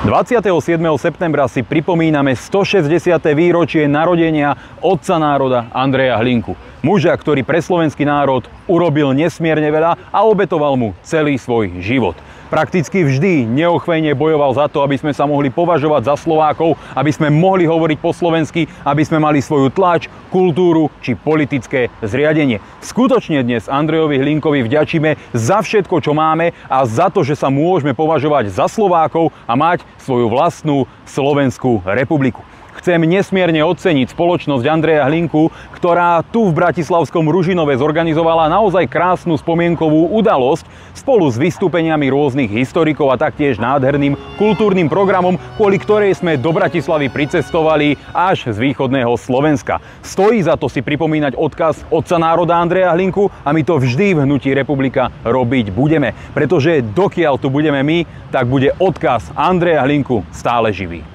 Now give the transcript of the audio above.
27. septembra si pripomíname 160. výročie narodenia otca národa Andreja Hlinku. Muža, ktorý pre slovenský národ urobil nesmierne veľa a obetoval mu celý svoj život. Prakticky vždy neochvejne bojoval za to, aby sme sa mohli považovať za Slovákov, aby sme mohli hovoriť po slovensky, aby sme mali svoju tlač, kultúru či politické zriadenie. Skutočne dnes Andrejovi Hlinkovi vďačíme za všetko, čo máme a za to, že sa môžeme považovať za Slovákov a mať svoju vlastnú Slovenskú republiku. Chcem nesmierne oceniť spoločnosť Andreja Hlinku, ktorá tu v bratislavskom Ružinove zorganizovala naozaj krásnu spomienkovú udalosť spolu s vystúpeniami rôznych historikov a taktiež nádherným kultúrnym programom, kvôli ktorej sme do Bratislavy pricestovali až z východného Slovenska. Stojí za to si pripomínať odkaz otca národa Andreja Hlinku a my to vždy v hnutí Republika robiť budeme, pretože dokiaľ tu budeme my, tak bude odkaz Andreja Hlinku stále živý.